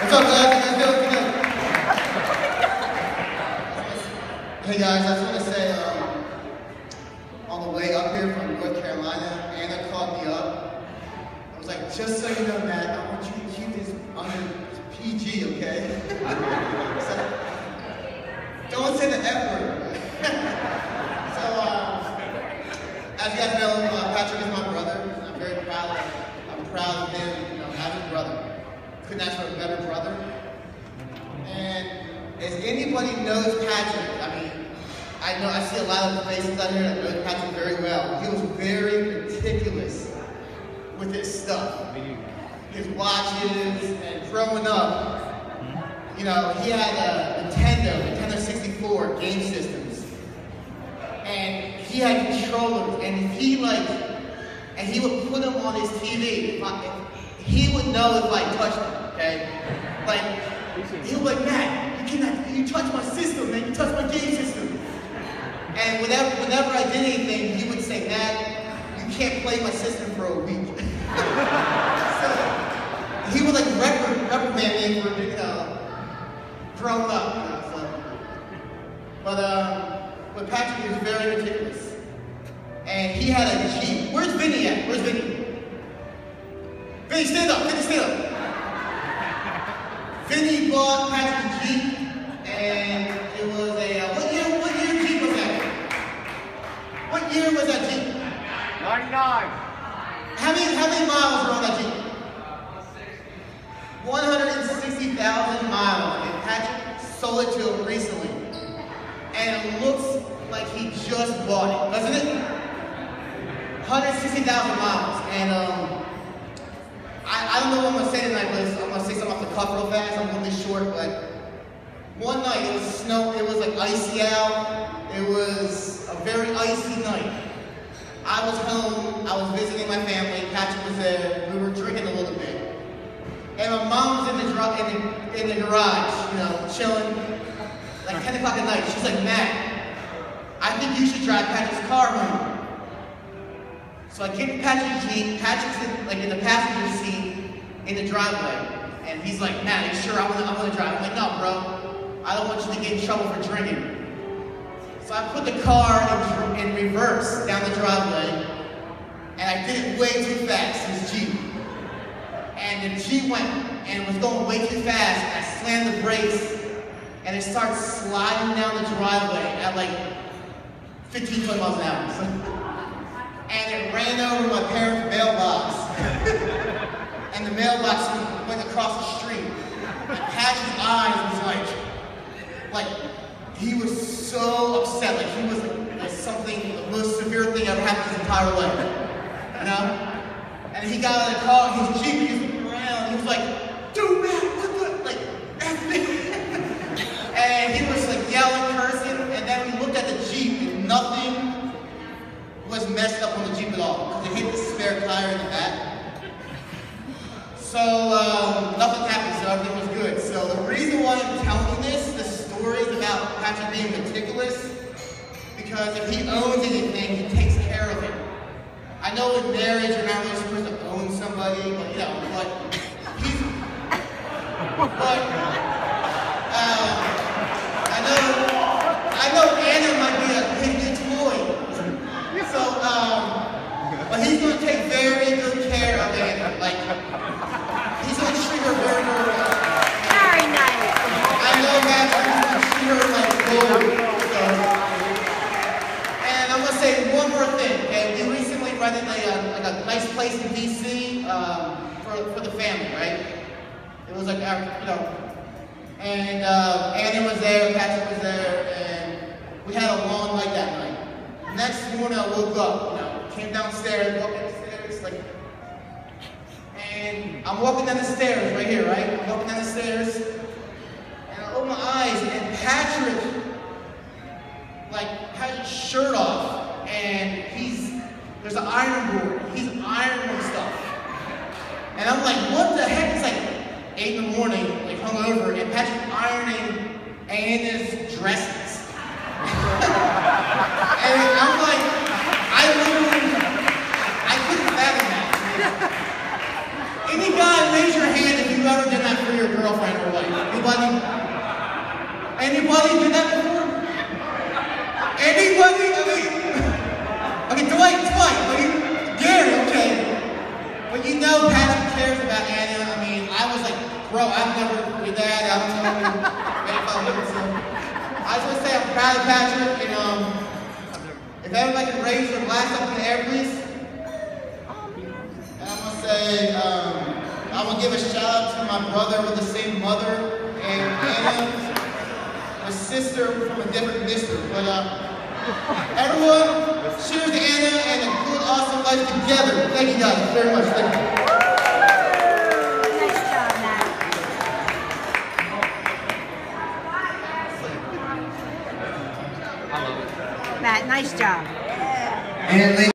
What's up, guys? How you guys doing? Hey guys, I just want to say, on the way up here from North Carolina, Anna called me up. I was like, just so you know, Matt, I want you to keep this under PG, okay? So, don't say the F word. So, as you guys know, Patrick is my brother. I'm very proud of him, you know, as a brother. Couldn't ask for a better brother. And as anybody knows Patrick, I mean, I see a lot of faces out here that know Patrick very well. He was very meticulous with his stuff. His watches, and growing up, you know, he had a Nintendo 64 game systems. And he had controllers, and he would put them on his TV. He would know if I touched him, okay? Like, he was like, Matt, you touch my system, man, you touch my game system. And whenever I did anything, he would say, Matt, you can't play my system for a week. So, he would like reprimand me for, you know, growing up, you know, so. But Patrick was very meticulous. And he had a Jeep. Where's Vinny at? Where's Vinny? Vinny, stand up. Vinny, stand up. Vinny bought Patrick a Jeep, and it was a, what year Jeep was that? What year was that Jeep? 99. How many miles were on that Jeep? 160,000 miles, and Patrick sold it to him recently. And it looks like he just bought it, doesn't it? 160,000 miles, and I don't know what I'm gonna say tonight, but I'm gonna say something off the cuff real fast. I'm gonna be short, but one night it was snow. It was like icy out. It was a very icy night. I was home. I was visiting my family. Patrick was there. We were drinking a little bit, and my mom was in the garage, you know, chilling. Like 10 o'clock at night. She's like, Matt, I think you should drive Patrick's car home. So I get Patrick's Jeep. Patrick's in the passenger seat in the driveway. And he's like, Matt, are you sure I want to drive? I'm like, no, bro. I don't want you to get in trouble for drinking. So I put the car in reverse down the driveway. And I did it way too fast, this Jeep. And the Jeep went and was going way too fast. And I slammed the brakes. And it starts sliding down the driveway at like 15, 20 miles an hour. And it ran over my parents' mailbox. And the mailbox went across the street. And Patrick's eyes was like, he was so upset. Like he was like something, the most severe thing ever happened his entire life. You know? And he got out of the car, his Jeep, he was looking around, he was like, dude, man, what the, like, and he was like yelling, cursing, and then we looked at the Jeep and nothing was messed up on the Jeep at all. Because it hit the spare tire in the back. So nothing happened, so everything was good. So the reason why I'm telling you this, the stories about Patrick being meticulous, because if he owns anything, he takes care of it. I know in marriage you're not really supposed to own somebody, but you know, I know Anna might be a hidden toy. So, but he's going to take very good care of Anna. Like, he's going to treat her very, very well. Very nice. I know that he's going to treat her like gold. So. And I'm going to say one more thing, okay? We recently rented a nice place in D.C. For the family, right? It was like, you know, and Anna was there, Patrick was there, and we had a long night that night. Next morning I woke up, you know, came downstairs, walked upstairs, like, and I'm walking down the stairs right here, right? I'm walking down the stairs, and I open my eyes, and Patrick, like, had his shirt off, and there's an iron board, he's ironing stuff. And I'm like, what the heck? It's like 8 in the morning, like hungover, and Patrick ironing Anna's dresses. And I'm like, I couldn't fathom that. Any guy, raise your hand if you've ever done that for your girlfriend know Patrick cares about Anna. I mean, I was like, bro, I've never did that. I don't know if I would. So I just want to say I'm proud of Patrick. And if everybody can raise their glass up in the air, please. And I'm gonna say, I'm gonna give a shout out to my brother with the same mother and Anna, my sister from a different district. But everyone, cheers to Anna and a good, awesome life together. Thank you guys very much. Thank you. Nice job, Matt. Matt, nice job. And